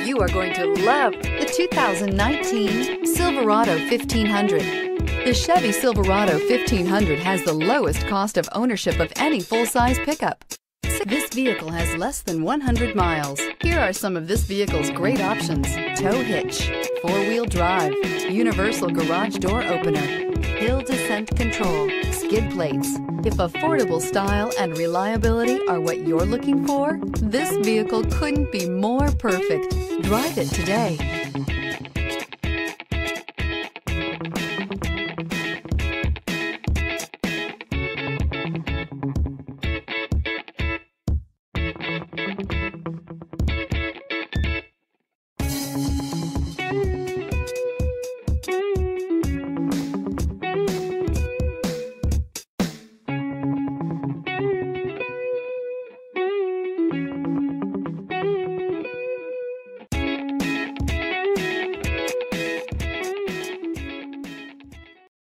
You are going to love the 2019 Silverado 1500. The Chevy Silverado 1500 has the lowest cost of ownership of any full-size pickup. This vehicle has less than 100 miles. Here are some of this vehicle's great options: tow hitch, four-wheel drive, universal garage door opener, hill descent control, skid plates. If affordable style and reliability are what you're looking for, this vehicle couldn't be more perfect. Drive it today.